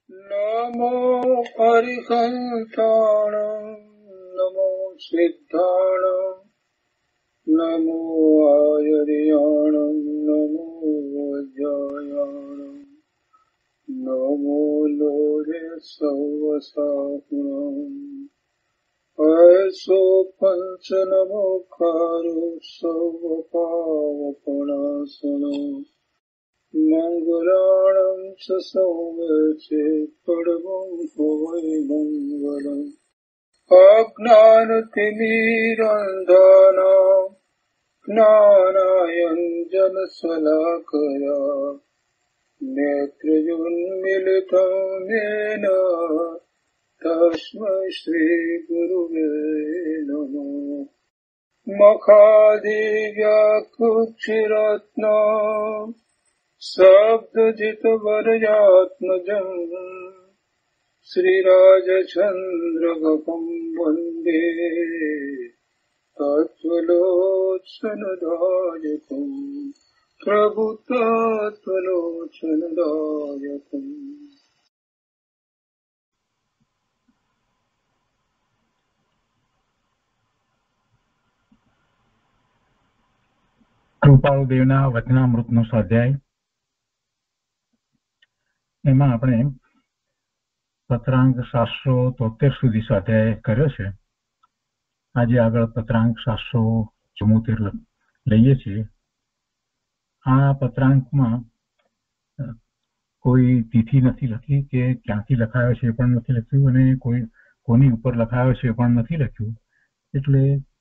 नमो अरिहन्ताणं नमो सिद्धाणं नमो आयर्याणं नमो वज्रायाणं नमो लोरे सवसाहुणम् ऐसो पंच नमो कारो सर्वपावपणासनो मंगलाणं च सौम्यचे परमं भवै मंगलम् अज्ञानतिमिरन्धानां ज्ञानाञ्जनशलाकया नेत्रयुन्मीलितं येन तस्मै श्रीगुरुवे नमः। मखादिव्याकुक्षिरत्नम् सप्तजितवरयात्मजम् श्रीराजचन्द्रगपं वन्दे तत्त्वलोचनदायकम् प्रभुतत्त्वलोचनदायकम्। કૃપાળુદેવના વચનામૃતનો સ્વાધ્યાય. એમાં આપણે પત્રાંક 773 સુધી સ્વાધ્યાય કર્યો છે. આજે આગળ પત્રાંક 774 લઈએ છીએ. આ પત્રાંકમાં કોઈ તિથિ નથી લખી કે ક્યાંથી લખાયો છે એ પણ નથી લખ્યું અને કોની ઉપર લખાયો છે એ પણ નથી લખ્યું. એટલે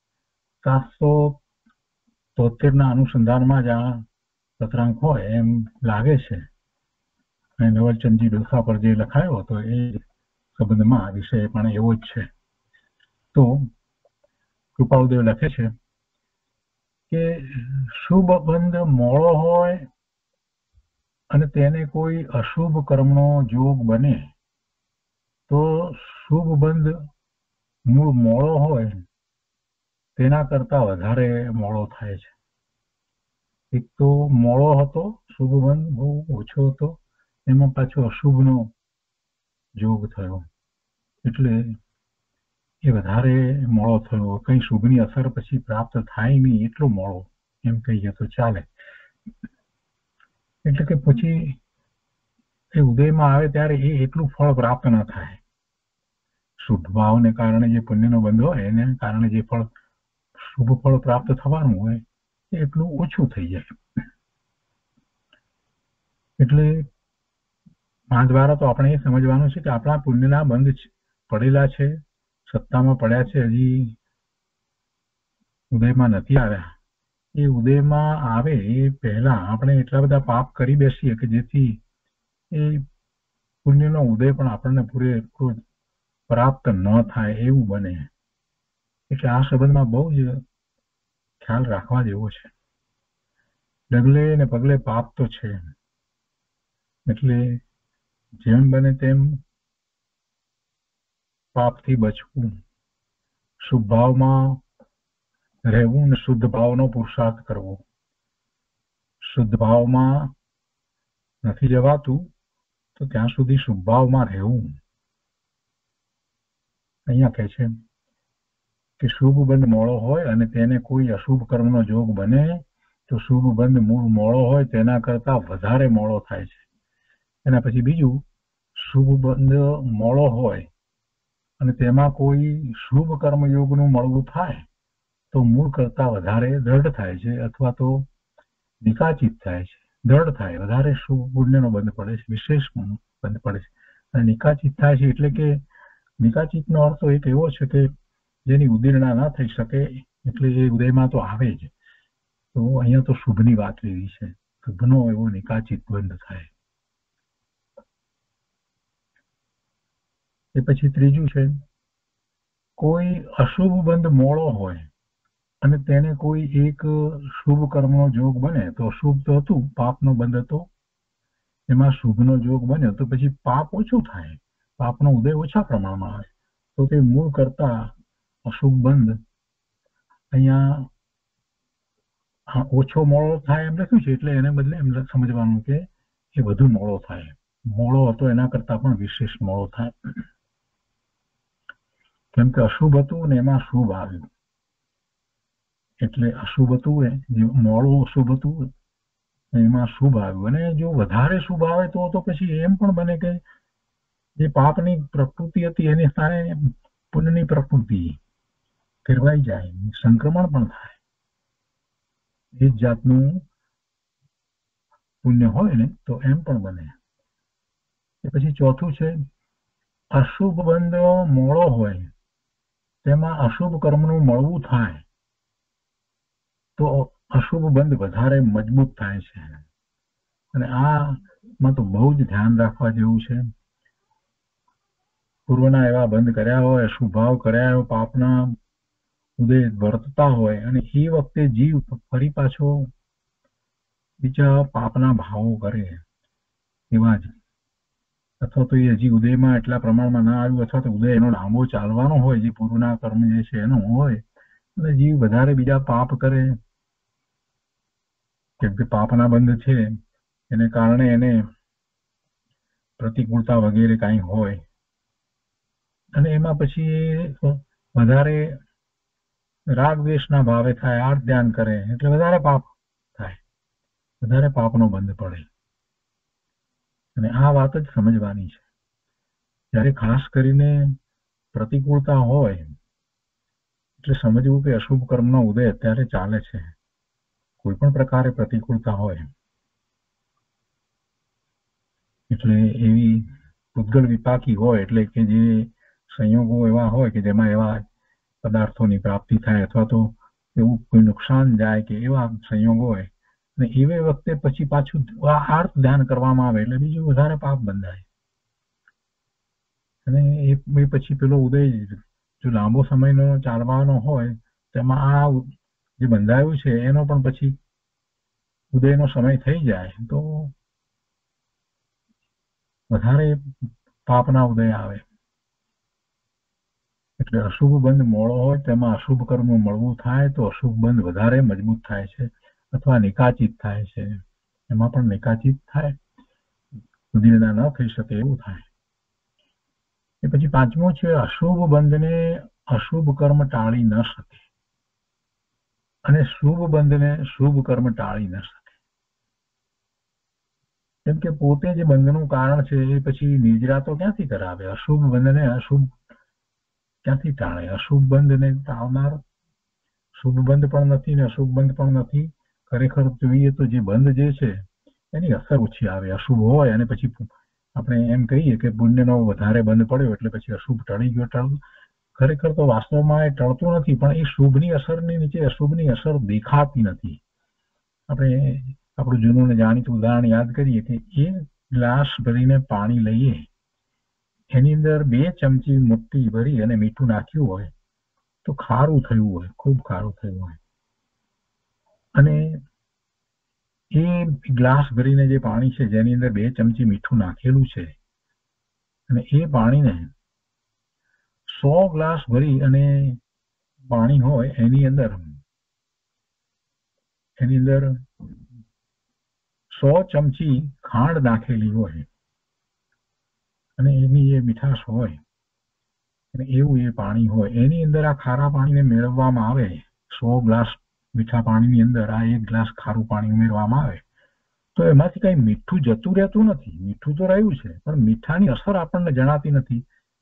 773ના અનુસંધાનમાં જ આ પત્રાંક હોય એમ લાગે છે. અને નવલચંદજી ડોસા પર જે લખાયો હતો એ સંબંધમાં વિષય પણ એવો જ છે. તો કૃપાળુદેવ લખે છે કે શુભ બંધ મોળો હોય અને તેને કોઈ અશુભ કર્મનો જોગ બને તો શુભ બંધ મૂળ મોળો હોય તેના કરતા વધારે મોળો થાય છે. એક તો મોળો હતો, શુભ બંધ બહુ ઓછો હતો, એમાં પાછો અશુભનો જોગ થયો એટલે એ વધારે મોળો થયો. કઈ શુભની અસર પછી પ્રાપ્ત થાય નહીં એટલો મોળો એમ કહીએ તો ચાલે. એટલે કે પછી એ ઉદયમાં આવે ત્યારે એ એટલું ફળ પ્રાપ્ત ન થાય. શુભ ભાવને કારણે જે પુણ્યનો બંધ હોય એને કારણે જે ફળ શુભ ફળ પ્રાપ્ત થવાનું હોય એ એટલું ઓછું થઈ જાય. એટલે આ દ્વારા તો આપણે એ સમજવાનું છે કે આપણા પુણ્યના બંધ પડેલા છે, સત્તામાં પડ્યા છે, હજી ઉદયમાં નથી આવ્યા. એ ઉદયમાં આવે એ પહેલા આપણે એટલા બધા પાપ કરી બેસીએ કે જેથી એ પુણ્યનો ઉદય પણ આપણને પૂરેપૂરો પ્રાપ્ત ન થાય એવું બને. એટલે આ સંબંધમાં બહુ જ ખ્યાલ રાખવા જેવો છે. ડગલે ને પગલે પાપ તો છે, એટલે જેમ બને તેમ પાપથી બચવું, શુભ ભાવમાં રહેવું ને શુદ્ધ ભાવનો પુરુષાર્થ કરવો. શુદ્ધ ભાવમાં નથી જવાતું તો ત્યાં સુધી શુભ ભાવમાં રહેવું. અહીંયા કહે છે કે શુભ બંધ મોળો હોય અને તેને કોઈ અશુભ કર્મનો જોગ બને તો શુભ બંધ મૂળ મોળો હોય તેના કરતા વધારે મોળો થાય છે. એના પછી બીજું, શુભ બંધ મોળો હોય અને તેમાં કોઈ શુભ કર્મયોગનું મળવું થાય તો મૂળ કરતા વધારે દ્રઢ થાય છે અથવા તો નિકાચિત થાય છે. દ્રઢ થાય, વધારે શુભ પુણ્યનો બંધ પડે છે, વિશેષ બંધ પડે છે. અને નિકાચિત થાય છે એટલે કે નિકાચિતનો અર્થ એક એવો છે કે જેની ઉદીર્ણા ના થઈ શકે, એટલે એ ઉદયમાં તો આવે જ. તો અહીંયા તો શુભની વાત એવી છે, શુભનો એવો નિકાચિત બંધ થાય. એ પછી ત્રીજું છે, કોઈ અશુભ બંધ મોળો હોય અને તેને કોઈ એક શુભ કર્મનો જોગ બને તો શુભ તો હતું, પાપનો બંધ હતો, એમાં શુભનો જોગ બન્યો તો પછી પાપ ઓછું થાય, પાપનો ઉદય ઓછા પ્રમાણમાં આવે. તો તે મૂળ કરતા અશુભ બંધ અહીંયા ઓછો મોળો થાય એમ લખ્યું છે. એટલે એને બદલે એમ સમજવાનું કે એ વધુ મોળો થાય. મોળો હતો એના કરતા પણ વિશેષ મોળો થાય. કેમ કે અશુભ હતું ને એમાં શુભ આવ્યું, એટલે અશુભ હતું જે મોળું અશુભ હતું એમાં શુભ આવ્યું. અને જો વધારે શુભ આવે તો પછી એમ પણ બને કે જે પાપની પ્રકૃતિ હતી એની સ્થાને પુણ્યની પ્રકૃતિ ફેરવાઈ જાય, સંક્રમણ પણ થાય. એ જ જાતનું પુણ્ય હોય ને તો એમ પણ બને. પછી ચોથું છે અશુભ બંધ મોળો હોય તેમાં અશુભ કર્મનું મળવું થાય તો અશુભ બંધ વધારે મજબૂત થાય છે. અને આમાં તો બહુ જ ધ્યાન રાખવા જેવું છે. પૂર્વના એવા બંધ કર્યા હોય, અશુભાવ કર્યા હોય, પાપના ઉદય વર્તતા હોય અને એ વખતે જીવ ફરી પાછો બીજા પાપના ભાવો કરે એવા જ, અથવા તો એ હજી ઉદયમાં એટલા પ્રમાણમાં ના આવ્યું, અથવા તો ઉદય એનો લાંબો ચાલવાનો હોય, જે પૂર્વના કર્મ જે છે એનો હોય, અને જીવ વધારે બીજા પાપ કરે, કેમ કે પાપના બંધ છે એને કારણે એને પ્રતિકૂળતા વગેરે કાંઈ હોય અને એમાં પછી વધારે રાગ દ્વેષના ભાવે થાય, આર્ત ધ્યાન કરે એટલે વધારે પાપ થાય, વધારે પાપનો બંધ પડે. અને આ વાત જ સમજવાની છે. જ્યારે ખાસ કરીને પ્રતિકૂળતા હોય એટલે સમજવું કે અશુભ કર્મનો ઉદય અત્યારે ચાલે છે. કોઈ પણ પ્રકારે પ્રતિકૂળતા હોય એટલે એવી પૂતગલ વિપાકી હોય, એટલે કે જે સંયોગો એવા હોય કે જેમાં એવા પદાર્થોની પ્રાપ્તિ થાય અથવા તો એવું કોઈ નુકસાન જાય કે એવા સંયોગો હોય, અને એવી વખતે પછી પાછું આર્ત ધ્યાન કરવામાં આવે એટલે બીજું વધારે પાપ બંધાય. અને એ પછી પેલો ઉદય જો લાંબો સમયનો ચાલવાનો હોય તેમાં આ જે બંધાયું છે એનો પણ પછી ઉદયનો સમય થઈ જાય તો વધારે પાપના ઉદય આવે. એટલે અશુભ બંધ મોળો હોય તેમાં અશુભ કર્મ મળવું થાય તો અશુભ બંધ વધારે મજબૂત થાય છે અથવા નિકાચિત થાય છે. એમાં પણ નિકાચિત થાય, ઉદીર્ણા ન થઈ શકે એવું થાય. એ પછી પાંચમું છે અશુભ બંધને અશુભ કર્મ ટાળી ન શકે અને શુભ બંધને શુભ કર્મ ટાળી ન શકે. કેમ કે પોતે જે બંધનું કારણ છે એ પછી નિજરાતો ક્યાંથી કરાવે? અશુભ બંધને અશુભ ક્યાંથી ટાળે? અશુભ બંધને ટાળનાર શુભ બંધ પણ નથી ને અશુભ બંધ પણ નથી. ખરેખર જોઈએ તો જે બંધ જે છે એની અસર ઓછી આવે. અશુભ હોય અને પછી આપણે એમ કહીએ કે પુણ્યનો વધારે બંધ પડ્યો એટલે પછી અશુભ ટળી ગયો. ખરેખર તો વાસ્તવમાં એ ટળતું નથી, પણ એ શુભની અસરની નીચે અશુભની અસર દેખાતી નથી. આપણે આપણું જૂનું ને જાણીતું ઉદાહરણ યાદ કરીએ કે એ ગ્લાસ ભરીને પાણી લઈએ, એની અંદર 2 ચમચી મુઠ્ઠી ભરી અને મીઠું નાખ્યું હોય તો ખારું થયું હોય, ખૂબ ખારું થયું હોય. અને એ ગ્લાસ ભરીને જે પાણી છે જેની અંદર 2 ચમચી મીઠું નાખેલું છે, અને એ પાણીને 100 ગ્લાસ ભરી અને પાણી હોય એની અંદર 100 ચમચી ખાંડ નાખેલી હોય અને એની એ મીઠાશ હોય અને એવું એ પાણી હોય, એની અંદર આ ખારા પાણીને મેળવવામાં આવે. 100 ગ્લાસ મીઠા પાણીની અંદર આ 1 ગ્લાસ ખારું પાણી ઉમેરવામાં આવે તો એમાંથી કઈ મીઠું જતું રહેતું નથી. મીઠું તો રહ્યું છે પણ મીઠાની અસર આપણને જણાતી નથી.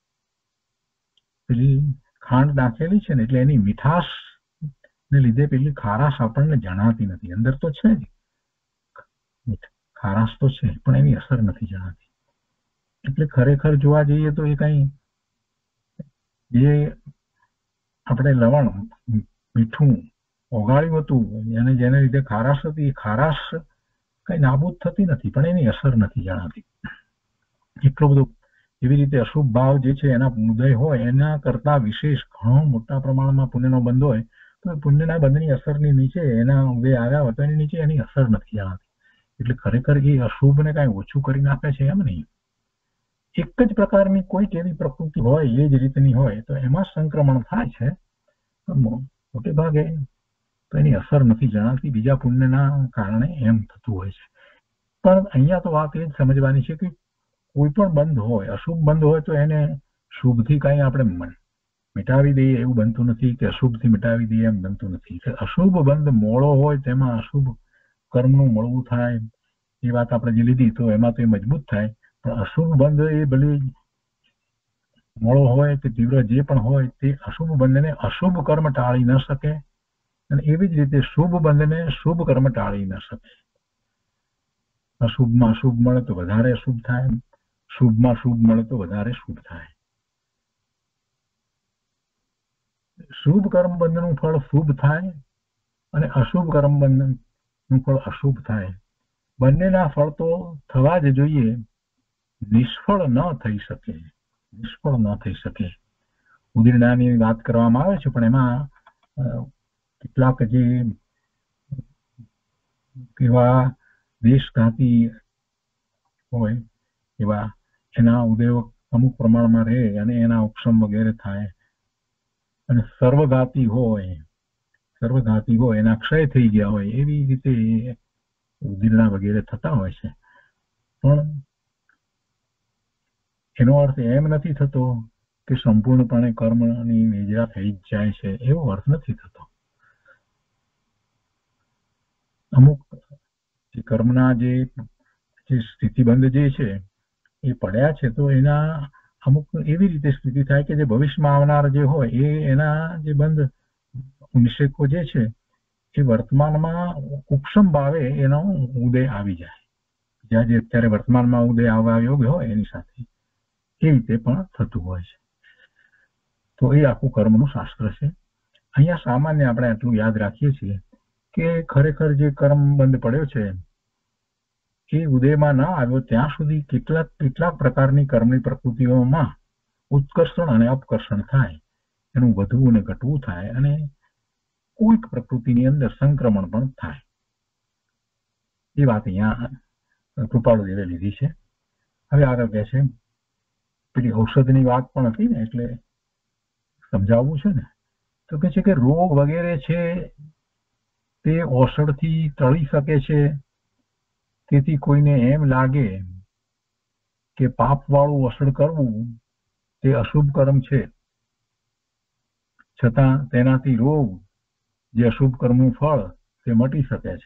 પેલી ખાંડ નાખેલી છે ને એટલે એની મીઠાશ ને લીધે પેલી ખારાશ આપણને જણાતી નથી. અંદર તો છે જ ખારાશ તો છે પણ એની અસર નથી જણાતી. એટલે ખરેખર જોવા જઈએ તો એ કઈ જે આપણે લવણ મીઠું ઓગાળ્યું હતું અને જેને લીધે ખારાશ હતી, એ ખારાશ કઈ નાબૂદ થતી નથી પણ એની અસર નથી જણાતી. એટલો બધો એવી રીતે અશુભ ભાવ જે છે એના ઉદય હોય એના કરતા વિશેષ ઘણો મોટા પ્રમાણમાં પુણ્યનો બંધ હોય તો પુણ્યના બંધની અસરની નીચે એના ઉદય આવ્યા હોય તો એની નીચે એની અસર નથી જણાતી. એટલે ખરેખર એ અશુભને કાંઈ ઓછું કરી નાખે છે એમ નહીં. એક જ પ્રકારની કોઈક એવી પ્રકૃતિ હોય એ જ રીતની હોય તો એમાં સંક્રમણ થાય છે, મોટે ભાગે તો એની અસર નથી જણાતી. બીજા પુણ્યના કારણે એમ થતું હોય છે. પણ અહીંયા તો વાત એ જ સમજવાની છે કે કોઈ પણ બંધ હોય, અશુભ બંધ હોય તો એને શુભથી કઈ આપણે મિટાવી દઈએ એવું બનતું નથી, કે અશુભથી મિટાવી દઈએ એમ બનતું નથી. અશુભ બંધ મોળો હોય તેમાં અશુભ કર્મનું મળવું થાય, એ વાત આપણે જે લીધી તો એમાં તો એ મજબૂત થાય. પણ અશુભ બંધ એ ભલે મોળો હોય કે તીવ્ર જે પણ હોય, તે અશુભ બંધને અશુભ કર્મ ટાળી ન શકે, અને એવી જ રીતે શુભ બંધને શુભ કર્મ ટાળી ન શકે. અશુભમાં અશુભ મળે તો વધારે અશુભ થાય, શુભમાં શુભ મળે તો વધારે શુભ થાય. શુભ કર્મ બંધનું ફળ શુભ થાય અને અશુભ કર્મ બંધનું ફળ અશુભ થાય. બંનેના ફળ તો થવા જ જોઈએ, નિષ્ફળ ન થઈ શકે, નિષ્ફળ ન થઈ શકે. ઉદીરણાની વાત કરવામાં આવે છે, પણ એમાં કેટલાક જે એવા દેશઘાતી હોય એવા એના ઉદયો અમુક પ્રમાણમાં રહે અને એના ઉપશમ વગેરે થાય, અને સર્વઘાતી હોય એના ક્ષય થઈ ગયા હોય, એવી રીતે ઉદીરણા વગેરે થતા હોય છે. પણ એનો અર્થ એમ નથી થતો કે સંપૂર્ણપણે કર્મની નિદ્રા થઈ જ જાય છે, એવો અર્થ નથી થતો. અમુક કર્મના જે સ્થિતિબંધ જે છે એ પડ્યા છે, તો એના અમુક એવી રીતે સ્થિતિ થાય કે જે ભવિષ્યમાં આવનાર જે હોય એ એના જે બંધ નિષેકો જે છે એ વર્તમાનમાં ઉપશમ ભાવે એનો ઉદય આવી જાય, જ્યાં જે અત્યારે વર્તમાનમાં ઉદય આવવા યોગ્ય હોય એની સાથે એ રીતે પણ થતું હોય છે. તો એ આખું કર્મનું શાસ્ત્ર છે. અહીંયા સામાન્ય આપણે આટલું યાદ રાખીએ છીએ કે ખરેખર જે કર્મ બંધ પડ્યો છે એ ઉદયમાં ના આવ્યો ત્યાં સુધી કેટલાક પ્રકારની કર્મની પ્રકૃતિઓમાં ઉત્કર્ષણ અને અપકર્ષણ થાય, એનું વધવું અને ઘટવું થાય, અને કોઈક પ્રકૃતિની અંદર સંક્રમણ પણ થાય. એ વાત અહીંયા કૃપાળુદેવે લીધી છે. હવે આગળ કહે છે, પેલી ઔષધની વાત પણ હતી ને, એટલે સમજાવવું છે ને, તો કે છે કે રોગ વગેરે છે તે ઔષધથી ટળી શકે છે. તેથી કોઈને એમ લાગે કે પાપ વાળું ઔષધ કરવું તે અશુભ કર્મ છે, છતાં તેનાથી રોગ જે અશુભ કર્મનું ફળ તે મટી શકે છે.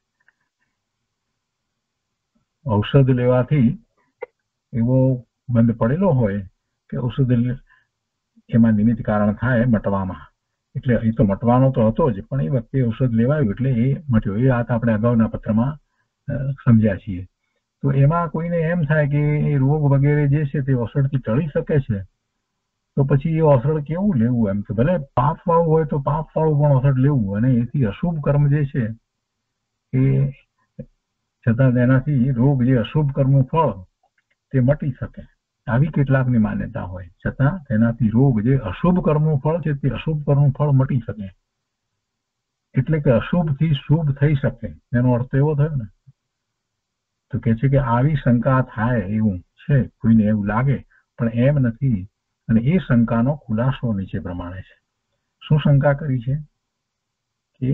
ઔષધ લેવાથી એવો બંધ પડેલો હોય કે ઔષધ એમાં નિમિત્ત કારણ થાય મટવામાં, એટલે એ તો મટવાનો તો હતો જ, પણ એ વખતે ઔષધ લેવાયું એટલે એ મટ્યો. એ વાત આપણે અગાઉના પત્રમાં સમજ્યા છીએ. તો એમાં કોઈને એમ થાય કે એ રોગ વગેરે જે છે તે ઔષધથી ટળી શકે છે, તો પછી એ ઔષધ કેવું લેવું? એમ કે ભલે પાપ વાળું હોય તો પાપ વાળું પણ ઔષધ લેવું, અને એથી અશુભ કર્મ જે છે એ છતાં તેનાથી રોગ જે અશુભ કર્મનું ફળ તે મટી શકે, આવી કેટલાકની માન્યતા હોય. છતાં તેનાથી રોગ જે અશુભ કર્મનું ફળ છે તે અશુભ કર્મનું ફળ મટી શકે, એટલે કે અશુભથી શુભ થઈ શકે. એનો અર્થ એવો થયો ને. તો કે છે કે આવી શંકા થાય એવું છે, કોઈને એવું લાગે, પણ એમ નથી. અને એ શંકાનો ખુલાસો નીચે પ્રમાણે છે. શું શંકા કરી છે? કે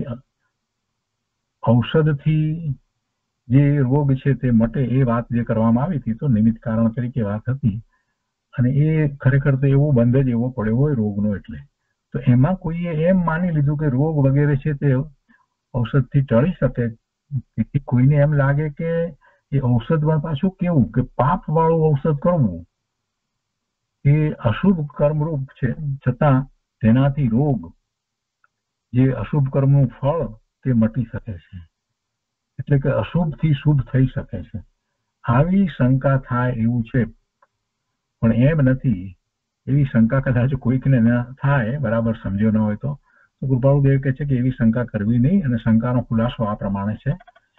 ઔષધથી જે રોગ છે તે મટે એ વાત જે કરવામાં આવી હતી, તો નિમિત્ત કારણ તરીકે વાત હતી, અને એ ખરેખર તો એવો બંધ જ એવો પડ્યો હોય રોગનો, એટલે તો એમાં કોઈએ એમ માની લીધું કે રોગ વગેરે છે તે ઔષધથી ટળી શકે. તેથી કોઈને એમ લાગે કે એ ઔષધમાં પાછું કેવું કે પાપ વાળું ઔષધ કરવું એ અશુભ કર્મરૂપ છે, છતાં તેનાથી રોગ જે અશુભ કર્મનું ફળ તે મટી શકે છે, એટલે કે અશુભથી શુભ થઈ શકે છે. આવી શંકા થાય એવું છે, પણ એમ નથી. એવી શંકા કદાચ કોઈકને ન થાય, બરાબર સમજ્યો ન હોય તો કૃપાળુદેવ કહે છે કે એવી શંકા કરવી નહીં, અને શંકાનો ખુલાસો આ પ્રમાણે છે.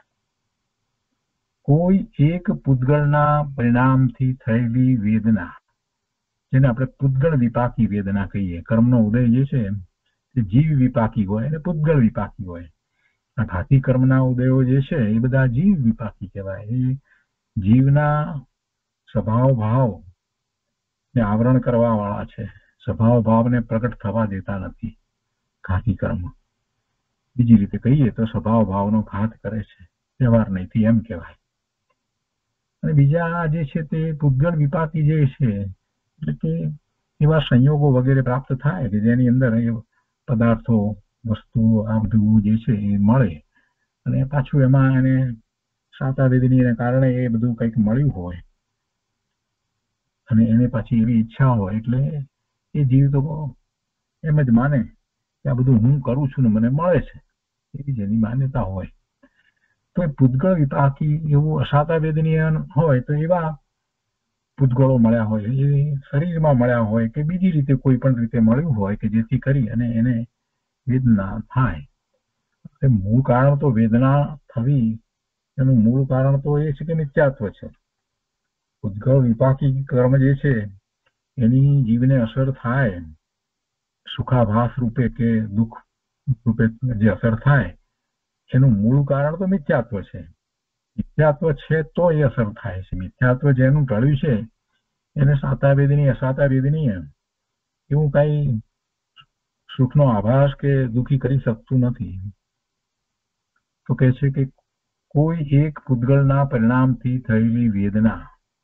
કોઈ એક પૂતગળના પરિણામથી થયેલી વેદના, જેને આપણે પૂતગળ વિપાકી વેદના કહીએ. કર્મનો ઉદય જે છે તે જીવ વિપાકી હોય અને પૂતગળ વિપાકી હોય. આ ઘાતી કર્મના ઉદયો જે છે એ બધા જીવ વિપાકી કહેવાય. એ જીવના સ્વભાવ ભાવ ને આવરણ કરવા વાળા છે, સ્વભાવ ભાવને પ્રગટ થવા દેતા નથી ઘાતી કર્મ. બીજી રીતે કહીએ તો સ્વભાવ ભાવનો ઘાત કરે છે, વ્યવહાર નહીંથી એમ કહેવાય. અને બીજા જે છે તે પૂતગળ વિપાકી જે છે એટલે કે એવા સંયોગો વગેરે પ્રાપ્ત થાય કે જેની અંદર એ પદાર્થો વસ્તુઓ આ બધું જે છે એ મળે અને પાછું એમાં એને શાતાવેદને કારણે એ બધું કંઈક મળ્યું હોય અને એને પાછી એવી ઈચ્છા હોય એટલે એ જીવ તો એમ જ માને કે આ બધું હું કરું છું ને મને મળે છે એવી જેની માન્યતા હોય તો એ પૂતગળ વિપાકી એવું અશાતાવેદનીય હોય તો એવા પૂતગળો મળ્યા હોય એ શરીરમાં મળ્યા હોય કે બીજી રીતે કોઈ પણ રીતે મળ્યું હોય કે જેથી કરી અને એને વેદના થાય મૂળ કારણ તો વેદના થવી એનું મૂળ કારણ તો એ છે કે નિત્યાત્વ છે. પૂતગળ વિપાકી કર્મ જે છે એની જીવને અસર થાય સુખાભાસ રૂપે કે દુઃખ રૂપે જે અસર થાય એનું મૂળ કારણ તો મિથ્યાત્વ છે. મિથ્યાત્વ છે તો એ અસર થાય છે. મિથ્યાત્વ જેનું ટળ્યું છે એને શાતાવેદની અશાતાવેદનીય એવું કઈ સુખનો આભાસ કે દુઃખી કરી શકતું નથી. તો કહે છે કે કોઈ એક પૂતગળના પરિણામથી થયેલી વેદના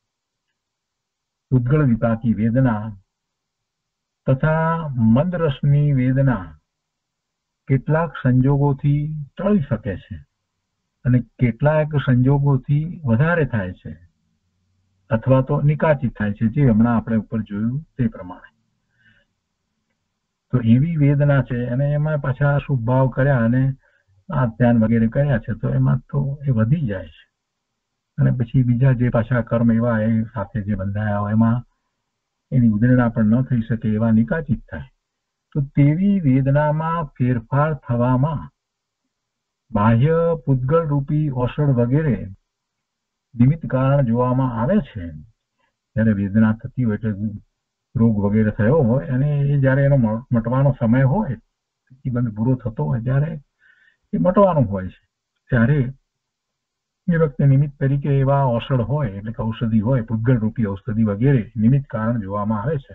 પૂતગળ વિપાકી વેદના તથા મંદરસની વેદના કેટલાક સંજોગોથી ટળી શકે છે અને કેટલાક સંજોગોથી વધારે થાય છે અથવા તો નિકાચિત થાય છે, જે હમણાં આપણે ઉપર જોયું તે પ્રમાણે. તો એવી વેદના છે અને એમાં પાછા શુભ ભાવ કર્યા અને આ ધ્યાન વગેરે કર્યા છે તો એમાં તો એ વધી જાય છે અને પછી બીજા જે પાછા કર્મ એવા એ સાથે જે બંધાયા હોય એમાં એની ઉદરણા પણ ન થઈ શકે એવા નિકાચિત થાય. તો તેવી વેદનામાં ફેરફાર થવામાં બાહ્ય પૂતગળ રૂપી ઓસડ વગેરે નિમિત્ત કારણ જોવામાં આવે છે. જ્યારે વેદના થતી હોય એટલે રોગ વગેરે થયો હોય અને એ જ્યારે એનો મટવાનો સમય હોય પ્રતિબંધ પૂરો થતો હોય ત્યારે એ મટવાનું હોય છે ત્યારે એ વખતે નિમિત્ત તરીકે એવા ઓસડ હોય એટલે કે ઔષધિ હોય પૂતગળ રૂપી ઔષધિ વગેરે નિમિત્ત કારણ જોવામાં આવે છે.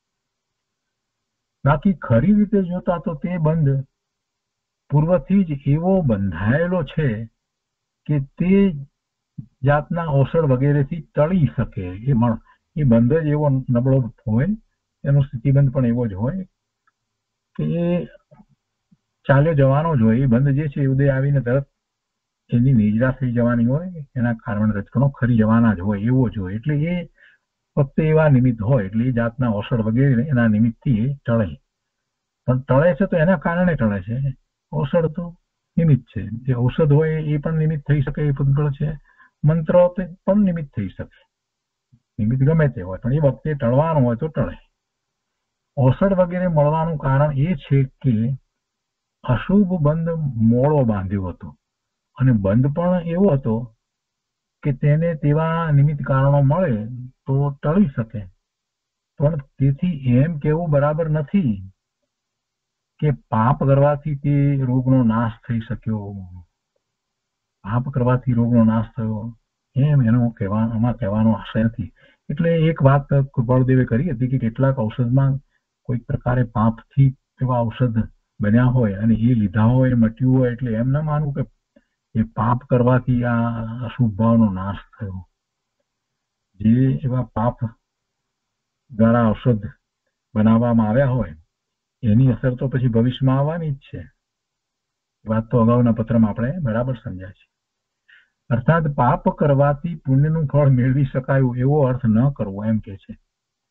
બાકી ખરી રીતે જોતા તો તે બંધ પૂર્વથી જ એવો બંધાયેલો છે કે તે જાતના ઔષધ વગેરેથી ટળી શકે. એ બંધ જ એવો નબળો હોય, એનો સ્થિતિબંધ પણ એવો જ હોય કે એ ચાલ્યો જવાનો જ હોય. એ બંધ જે છે એ ઉદય આવીને તરત એની નિજરા થઈ જવાની હોય, એના કારણ રચકણો ખરી જવાના જ હોય એવો જ હોય. એટલે એ ફક્ત એવા નિમિત્ત હોય એટલે એ જાતના ઔષધ વગેરે એના નિમિત્તથી એ ટળે. પણ ટળે છે તો એના કારણે ટળે છે. ઔષધ તો નિમિત્ત છે. જે ઔષધ હોય એ પણ નિમિત્ત થઈ શકે એ પૂતગળ છે. મંત્ર પણ નિમિત્ત થઈ શકે. નિમિત્ત ગમે તે હોય પણ એ વખતે ટળવાનું હોય તો ટળે. ઔષધ વગેરે મળવાનું કારણ એ છે કે અશુભ બંધ મોળો બાંધ્યો હતો અને બંધ પણ એવો હતો કે તેને તેવા નિમિત્ત કારણો મળે તો ટળી શકે. પણ તેથી એમ કેવું બરાબર નથી કે પાપ કરવાથી તે રોગનો નાશ થઈ શક્યો. પાપ કરવાથી રોગનો નાશ થયો એમ એનો કહેવાનો આશય નથી. એટલે એક વાત કૃપાળદેવે કરી હતી કે કેટલાક ઔષધમાં કોઈક પ્રકારે પાપથી એવા ઔષધ બન્યા હોય અને એ લીધા હોય મટ્યું હોય એટલે એમ ના માનવું કે એ પાપ કરવાથી આ અશુભ ભાવનો નાશ થયો. જે એવા પાપ દ્વારા ઔષધ બનાવવામાં આવ્યા હોય એની અસર તો પછી ભવિષ્યમાં આવવાની જ છે. વાત તો અગાઉના પત્રમાં આપણે બરાબર સમજ્યા છે. અર્થાત પાપ કરવાથી પુણ્યનું ફળ મેળવી શકાયું એવો અર્થ ન કરવો એમ કે છે.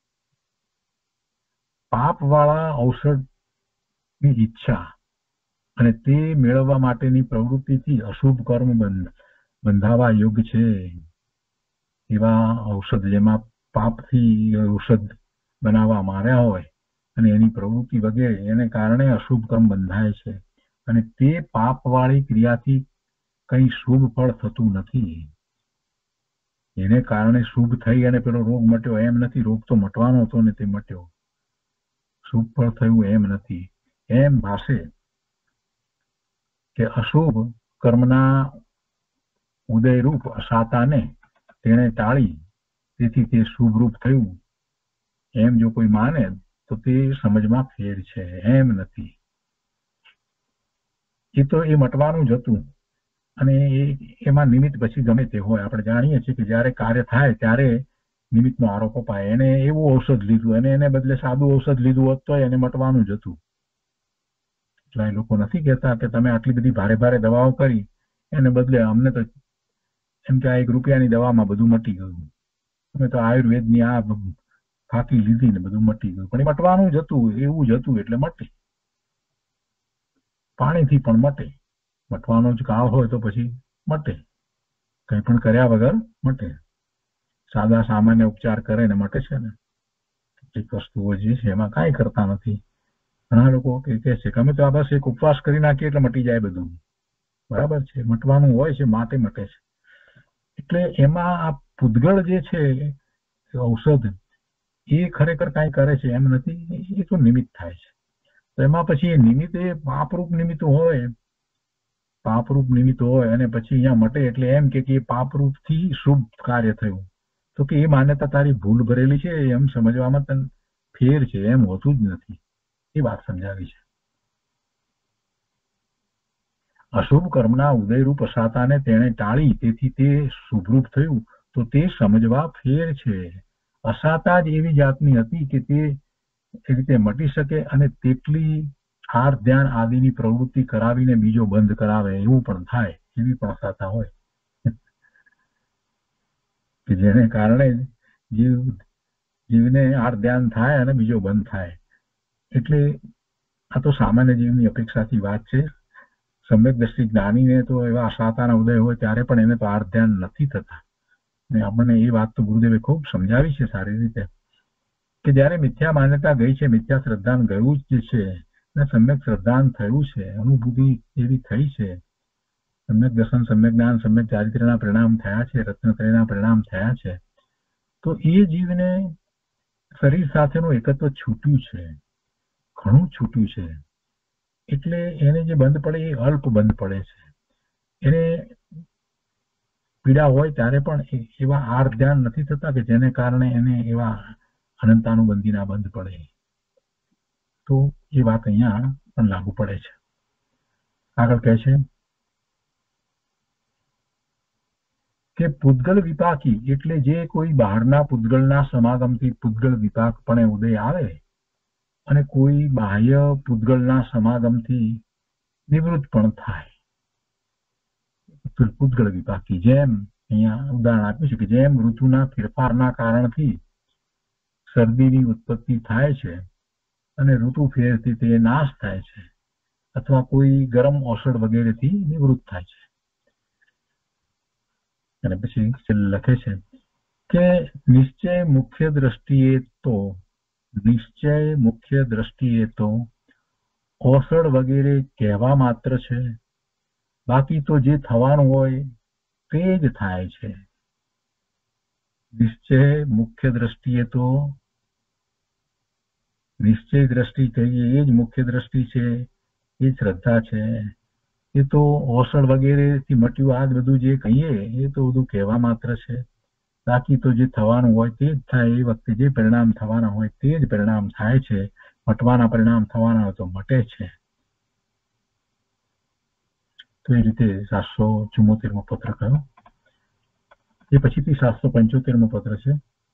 પાપ વાળા ઔષધની ઈચ્છા અને તે મેળવવા માટેની પ્રવૃત્તિથી અશુભ કર્મ બંધાવા યોગ્ય છે. એવા ઔષધ જેમાં પાપથી ઔષધ બનાવવામાં આવ્યા હોય અને એની પ્રવૃત્તિ વગેરે એને કારણે અશુભ કર્મ બંધાય છે અને તે પાપવાળી ક્રિયાથી કંઈ શુભ ફળ થતું નથી. એને કારણે શુભ થઈ અને પેલો રોગ મટ્યો એમ નથી. રોગ તો મટવાનો હતો ને તે મટ્યો. શુભ ફળ થયું એમ નથી. એમ ભાષે કે અશુભ કર્મના ઉદયરૂપ અશાતાને તેને ટાળી તેથી તે શુભ રૂપ થયું એમ જો કોઈ માને તો તે સમજમાં ફેર છે. એમ નથી. એ તો એ મટવાનું જ હતું અને એમાં નિમિત્ત પછી ગમે તે હોય. આપણે જાણીએ છીએ કે જ્યારે કાર્ય થાય ત્યારે નિમિત્તનો આરોપ અપાય. એને એવું ઔષધ લીધું અને એને બદલે સાદું ઔષધ લીધું હોત તો એને મટવાનું જ હતું. એટલે લોકો નથી કહેતા કે તમે આટલી બધી ભારે ભારે દવાઓ કરી, એને બદલે અમને તો એમ કે આ 1 રૂપિયાની દવામાં બધું મટી ગયું, અમે તો આયુર્વેદની આ ફાંકી લીધી ને બધું મટી ગયું. પણ એ મટવાનું જ હતું, એવું જ હતું એટલે મટે. પાણીથી પણ મટે. મટવાનો જ કાળ હોય તો પછી મટે, કંઈ પણ કર્યા વગર મટે. સાદા સામાન્ય ઉપચાર કરે ને મટે છે ને. કેટલીક વસ્તુઓ જે છે એમાં કાંઈ કરતા નથી. ઘણા લોકો કહે છે કે અમે તો આ બસ એક ઉપવાસ કરી નાખીએ એટલે મટી જાય બધું. બરાબર છે, મટવાનું હોય છે માટે મટે છે. એટલે એમાં આ પૂતગળ જે છે ઔષધ, એ ખરેખર કાંઈ કરે છે એમ નથી, એ તો નિમિત્ત થાય છે. તો એમાં પછી એ નિમિત્ત એ પાપરૂપ નિમિત્ત હોય, પાપરૂપ નિમિત્ત હોય અને પછી અહીંયા મટે એટલે એમ કે એ પાપરૂપથી શુભ કાર્ય થયું. તો કે એ માન્યતા તારી ભૂલ ભરેલી છે, એમ સમજવામાં તને ફેર છે, એમ હોતું જ નથી. એ વાત સમજાવી છે. અશુભ કર્મના ઉદયરૂપ અસાતાને તેણે ટાળી, તેથી તે શુભરૂપ થયું. તો તે સમજવા ફેર છે. અસાતા જ એવી જાતની હતી કે તે એ રીતે મટી શકે અને તેટલી હાર ધ્યાન આદિની પ્રવૃત્તિ કરાવીને બીજો બંધ કરાવે એવું પણ થાય. એવી પણ અસાતા હોય કે જેને કારણે જીવને હાર ધ્યાન થાય અને બીજો બંધ થાય. એટલે આ તો સામાન્ય જીવની અપેક્ષાથી વાત છે. સમ્યક દ્રષ્ટિ જ્ઞાનીને તો એવા અસાતાના ઉદય હોય ત્યારે પણ એને તો હાર ધ્યાન નથી થતા. ને આપણને એ વાત તો ગુરુદેવે ખૂબ સમજાવી છે સારી રીતે કે જ્યારે મિથ્યા માન્યતા ગઈ છે, મિથ્યા શ્રદ્ધાન ગયું જ છે ને સમ્યક શ્રદ્ધાન થયું છે, અનુભૂતિ એવી થઈ છે, સમ્યક દર્શન, સમ્યક જ્ઞાન, સમ્યક ચારિત્ર્યના પરિણામ થયા છે, રત્નત્રયના પરિણામ થયા છે, તો એ જીવને શરીર સાથેનું એકત્વ છૂટ્યું છે, ઘણું છૂટ્યું છે. એટલે એને જે બંધ પડે એ અલ્પ બંધ પડે છે. એને પીડા હોય ત્યારે પણ એવા હાર ધ્યાન નથી થતા કે જેને કારણે એને એવા અનંતાનુબંધીના બંધ પડે. તો એ વાત અહીંયા પણ લાગુ પડે છે. આગળ કહે છે કે પૂતગલ વિપાકી એટલે જે કોઈ બહારના પૂતગલના સમાગમથી પૂતગલ વિપાકપણે ઉદય આવે અને કોઈ બાહ્ય પૂતગલના સમાગમથી નિવૃત્ત પણ થાય. પૂતગલ વિપાકી, જેમ અહીંયા ઉદાહરણ આપ્યું છે કે જેમ ઋતુના ફેરફારના કારણથી શરદીની ઉત્પત્તિ થાય છે અને ઋતુ ફેરથી તે નાશ થાય છે, અથવા કોઈ ગરમ ઓસડ વગેરેથી નિવૃત્ત થાય છે. અને પછી લખે છે કે નિશ્ચય મુખ્ય દ્રષ્ટિએ તો ઓસડ વગેરે કહેવા માત્ર છે, બાકી તો જે થવાનું હોય તે જ થાય છે. નિશ્ચય મુખ્ય દ્રષ્ટિએ તો નિશ્ચય દ્રષ્ટિ કહીએ એ જ મુખ્ય દ્રષ્ટિ છે, એ શ્રદ્ધા છે. એ તો ઓસડ વગેરેથી મટ્યું આ બધું જે કહીએ એ તો બધું કહેવા માત્ર છે, બાકી તો જે થવાનું હોય તે જ થાય. એ વખતે જે પરિણામ થવાના હોય તે જ પરિણામ થાય છે. મટવાના પરિણામ થવાના હોય તો મટે છે. તો એ રીતે 774મો પત્ર કયો. એ પછીથી 775મો પત્ર છે.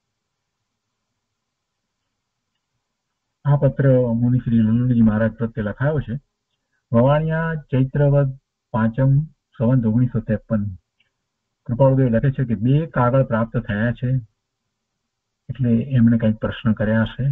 આ પત્ર મુનિ શ્રી લલ્લુજી મહારાજ પ્રત્યે લખાયો છે. વવાણિયા ચૈત્રવદ 5મ સંવત 1953. કૃપાળુદેવ લખે છે કે 2 કાગળ પ્રાપ્ત થયા છે. એટલે એમણે કંઈક પ્રશ્ન કર્યા છે.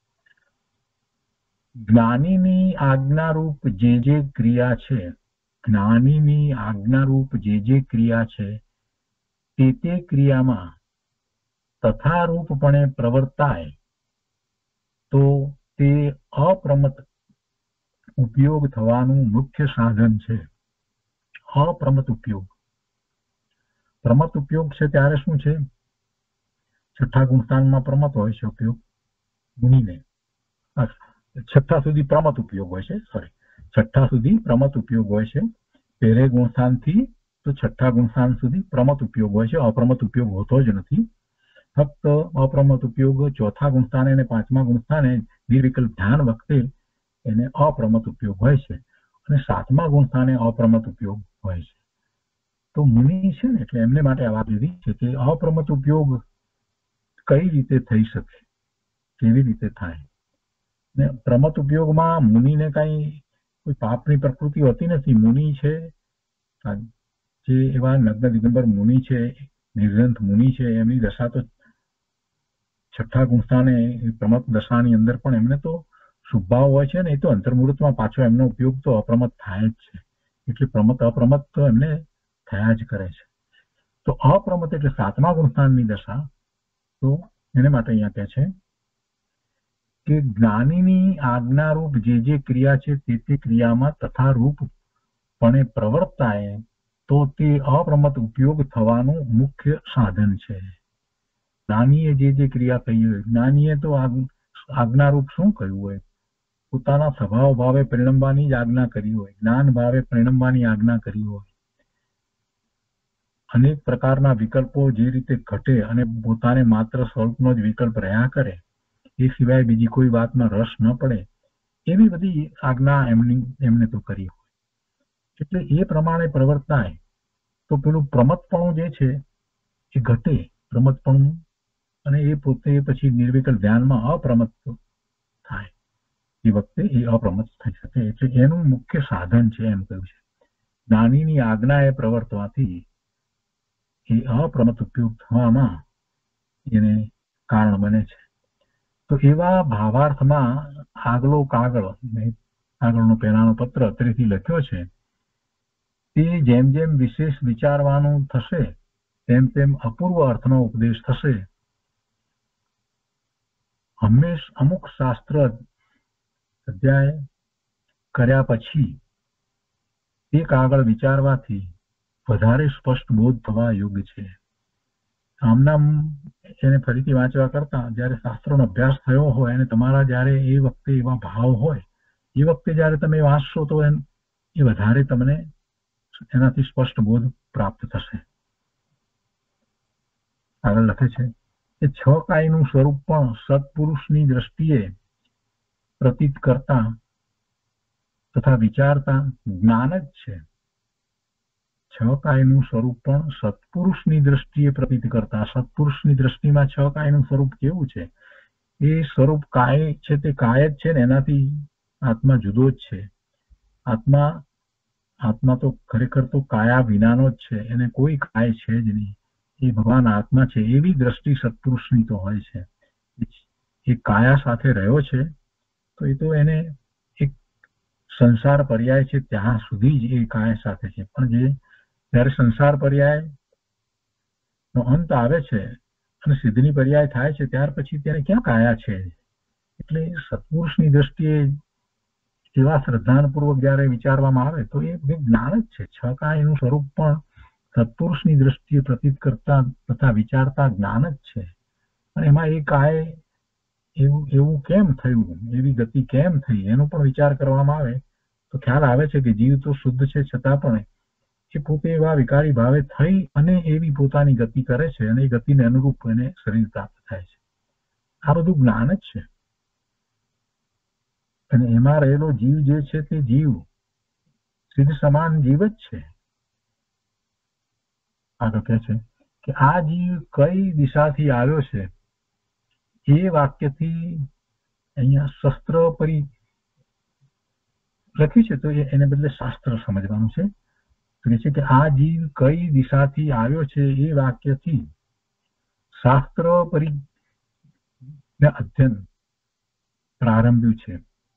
જ્ઞાનીની આજ્ઞારૂપ જે ક્રિયા છે, જ્ઞાનીની આજ્ઞારૂપ જે ક્રિયા છે તે ક્રિયામાં તથારૂપપણે પ્રવર્તાય તો તે અપ્રમત ઉપયોગ થવાનું મુખ્ય સાધન છે. અપ્રમત ઉપયોગ. પ્રમત ઉપયોગ છે ત્યારે શું છે? છઠ્ઠા ગુણસ્થાનમાં પ્રમત હોય છે ઉપયોગ મુનિને. છઠ્ઠા સુધી પ્રમત ઉપયોગ હોય છે. છઠ્ઠા સુધી પ્રમત ઉપયોગ હોય છે. પહેલે ગુણસ્થાનથી તો છઠ્ઠા ગુણસ્થાન સુધી પ્રમત ઉપયોગ હોય છે. અપ્રમત ઉપયોગ હોતો જ નથી. ફક્ત અપ્રમત ઉપયોગ ચોથા ગુણસ્થાને અને 5મા ગુણસ્થાને નિર્વિકલ્પ ધ્યાન વખતે એને અપ્રમત ઉપયોગ હોય છે અને 7મા ગુણસ્થાને અપ્રમત ઉપયોગ હોય છે. તો મુનિ છે ને એટલે એમને માટે આ વાત લીધી છે કે અપ્રમત્ત ઉપયોગ કઈ રીતે થઈ શકે, કેવી રીતે થાય. ને પ્રમત્ત ઉપયોગમાં મુનિને કઈ કોઈ પાપની પ્રકૃતિ હોતી નથી. મુનિ છે જે એવા નગ્ન દિગંબર મુનિ છે, નિર્ગ્રંથ મુનિ છે, એમની દશા તો છઠ્ઠા ગુણસ્થાને પ્રમત્ત દશાની અંદર પણ એમને તો શુભાવ હોય છે ને, એ તો અંતર્મુહૂર્તમાં પાછો એમનો ઉપયોગ તો અપ્રમત્ત થાય જ છે. એટલે પ્રમત્ત અપ્રમત્ત તો એમને થયા જ કરે છે. તો અપ્રમત્ત એટલે સાતમા ગુણસ્થાનની દશા. તો એને માટે અહીંયા કહે છે કે જ્ઞાનીની આજ્ઞારૂપ જે ક્રિયા છે તે ક્રિયામાં તથા રૂપપણે પ્રવર્તાય તો તે અપ્રમત્ત ઉપયોગ થવાનું મુખ્ય સાધન છે. જ્ઞાનીએ જે ક્રિયા કહી હોય, જ્ઞાનીએ તો આજ્ઞારૂપ શું કહ્યું હોય, પોતાના સ્વભાવ ભાવે પરિણમવાની જ આજ્ઞા કરી હોય, જ્ઞાન ભાવે પરિણમવાની આજ્ઞા કરી હોય. અનેક પ્રકારના વિકલ્પો જે રીતે ઘટે અને પોતાને માત્ર સ્વરૂપનો જ વિકલ્પ રહ્યા કરે, એ સિવાય બીજી કોઈ વાતમાં રસ ન પડે, એવી બધી આજ્ઞા એમને તો કરી હોય. એટલે એ પ્રમાણે પ્રવર્તાય તો પેલું પ્રમત્તપણું જે છે એ ઘટે, પ્રમત્તપણું, અને એ પોતે પછી નિર્વિકલ્પ ધ્યાનમાં અપ્રમત્ત થાય. એ વખતે એ અપ્રમત્ત થઈ શકે. એટલે એનું મુખ્ય સાધન છે એમ કહ્યું છે. જ્ઞાનીની આજ્ઞા એ પ્રવર્તવાથી એ અપ્રમત્ત ઉપયોગ થવામાં એને કારણ બને છે. તો એવા ભાવાર્થમાં આગળનો પહેલાનો પત્ર અત્રેથી લખ્યો છે. તે જેમ જેમ વિશેષ વિચારવાનું થશે તેમ તેમ અપૂર્વ અર્થનો ઉપદેશ થશે. હંમેશ અમુક શાસ્ત્ર અધ્યાય કર્યા પછી એક આગળ વિચારવાથી વધારે સ્પષ્ટ બોધ થવા યોગ્ય છે. આમનામ એને ફરીથી વાંચવા કરતા જયારે શાસ્ત્રોનો અભ્યાસ થયો હોય અને તમારા જયારે એ વખતે એવા ભાવ હોય, એ વખતે જયારે તમે વાંચશો તો એ વધારે તમને એનાથી સ્પષ્ટ બોધ પ્રાપ્ત થશે. આગળ લખે છે કે છ કાયનું સ્વરૂપ પણ સત્પુરુષની દ્રષ્ટિએ પ્રતીત કરતા તથા વિચારતા જ્ઞાન જ છે. છ કાયનું સ્વરૂપ પણ સત્પુરુષની દ્રષ્ટિએ પ્રતીત કરતા, સત્પુરુષની દ્રષ્ટિમાં છ કાયનું સ્વરૂપ કેવું છે? એ સ્વરૂપ કાય છે તે કાય જ છે ને, એનાથી આત્મા જુદો જ છે. આત્મા તો ખરેખર તો કાયા વિનાનો જ છે, એને કોઈ કાય છે જ નહીં. એ ભગવાન આત્મા છે એવી દ્રષ્ટિ સત્પુરુષની તો હોય છે. એ કાયા સાથે રહ્યો છે તો એ તો એને એક સંસાર પર્યાય છે ત્યાં સુધી જ એ કાયા સાથે છે. પણ જયારે સંસાર પર્યાય નો અંત આવે છે અને સિદ્ધની પર્યાય થાય છે ત્યાર પછી તેને ક્યાં કાયા છે? એટલે સત્પુરુષની દ્રષ્ટિએ એવા શ્રદ્ધાપૂર્વક જયારે વિચારવામાં આવે તો એ જ્ઞાન જ છે. છ કાયનું સ્વરૂપ પણ સત્પુરુષની દ્રષ્ટિએ પ્રતીત કરતા તથા વિચારતા જ્ઞાન જ છે. અને એમાં એ કાય એવું કેમ થયું, એવી ગતિ કેમ થઈ, એનો પણ વિચાર કરવામાં આવે તો ખ્યાલ આવે છે કે જીવ તો શુદ્ધ છે છતાં પણ એ પોતે એવા વિકારી ભાવે થઈ અને એવી પોતાની ગતિ કરે છે અને એ ગતિને અનુરૂપ એને શરીર પ્રાપ્ત થાય છે. આ બધું જ્ઞાન જ છે. અને એમાં રહેલો જીવ જે છે તે જીવ સિદ્ધ સમાન જીવ જ છે. આગળ કહે છે કે આ જીવ કઈ દિશાથી આવ્યો છે એ વાક્યથી અહીંયા શસ્ત્ર પરી લખ્યું છે તો એને બદલે શાસ્ત્ર સમજવાનું છે. કહે છે કે આ જીવ કઈ દિશાથી આવ્યો છે એ વાક્યથી શાસ્ત્ર પરી અધ્યયન પ્રારંભ્યું છે.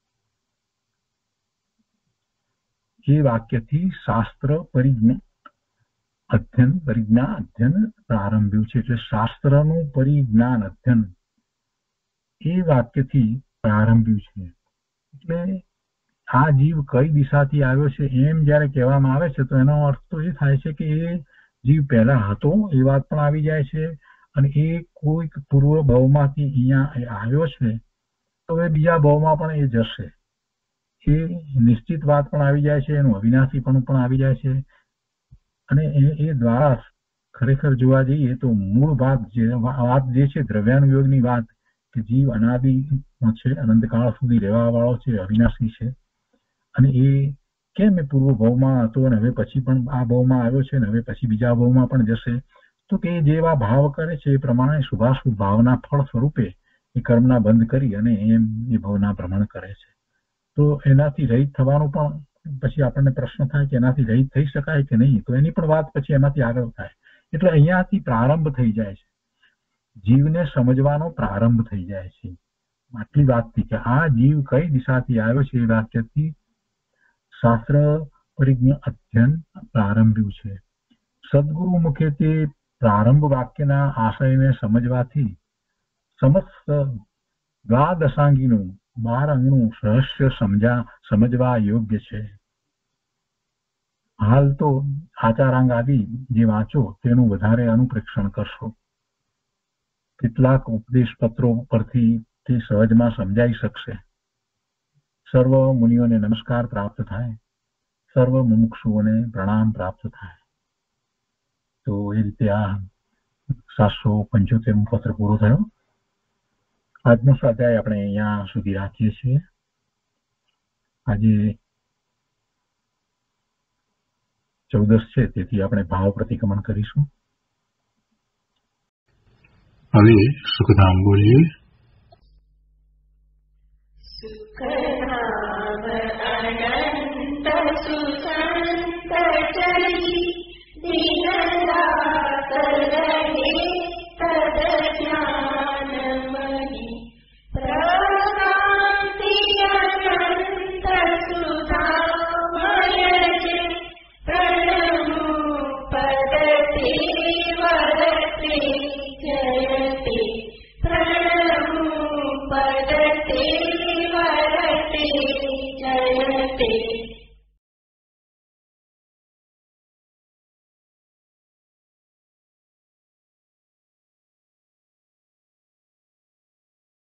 એ વાક્યથી શાસ્ત્ર પરિજ્ઞા અધ્યયન પ્રારંભ્યું છે. એટલે શાસ્ત્રનું પરિજ્ઞાન અધ્યયન એ વાક્યથી પ્રારંભ્યું છે. એટલે આ જીવ કઈ દિશાથી આવ્યો છે એમ જયારે કહેવામાં આવે છે તો એનો અર્થ તો એ થાય છે કે એ જીવ પહેલા હતો એ વાત પણ આવી જાય છે અને એ કોઈક પૂર્વ ભાવમાંથી અહીંયા આવ્યો છે તો એ બીજા ભાવમાં પણ એ જશે. એ નિશ્ચિત વાત પણ આવી જાય છે, એનું અવિનાશીપણું પણ આવી જાય છે. અને એ દ્વારા ખરેખર જોવા જઈએ તો મૂળ વાત જે છે દ્રવ્યાનુયોગની વાત કે જીવ અનાદિ છે, અનંતકાળ સુધી રહેવા વાળો છે, અવિનાશી છે. અને એ કેમ એ પૂર્વ ભાવમાં હતો અને હવે પછી પણ આ ભાવમાં આવ્યો છે અને હવે પછી બીજા ભાવમાં પણ જશે? તો તે જેવા ભાવ કરે છે એ પ્રમાણે શુભાશુભ ભાવના ફળ સ્વરૂપે એ કર્મના બંધ કરી અને એમ એ ભાવના ભ્રમણ કરે છે. તો એનાથી રહિત થવાનું પણ પછી આપણને પ્રશ્ન થાય કે એનાથી રહિત થઈ શકાય કે નહીં? તો એની પણ વાત પછી એમાંથી આગળ થાય. એટલે અહીંયાથી પ્રારંભ થઈ જાય છે, જીવને સમજવાનો પ્રારંભ થઈ જાય છે. આટલી વાતથી કે આ જીવ કઈ દિશાથી આવ્યો છે એ વાક્યથી શાસ્ત્ર પરિજ્ઞ અધ્યયન પ્રારંભ્યું છે. સદગુરુ મુખે તે પ્રારંભ વાક્યના આશયને સમજવાથી સમસ્ત દ્વાદશાંગીનું 12 અંગનું રહસ્ય સમજવા યોગ્ય છે. હાલ તો આચારાંગ આદિ જે વાંચો તેનું વધારે અનુપ્રેક્ષણ કરશો. કેટલાક ઉપદેશ પત્રો પરથી તે સહજમાં સમજાઈ શકશે. સર્વ મુનિઓને નમસ્કાર પ્રાપ્ત થાય, સર્વ મુમુક્ષુઓને પ્રણામ પ્રાપ્ત થાય. તો એ રીતે આ 775મો પત્ર પૂરો થયો. આજનો સ્વાધ્યાય આપણે અહીંયા સુધી રાખીએ છીએ. આજે 14 છે, તેથી આપણે ભાવ પ્રતિક્રમણ કરીશું. હવે સુખધામ બોલીએ. સુખધામ અનંત સુસંત ચરી દીનદાસ રહે તદ જ્ઞાનમયી પ્રકાંતિ અનંત સુધામય જે પ્રણમો પદતે વરતે જયતે પ્રણમો પદતે વરતે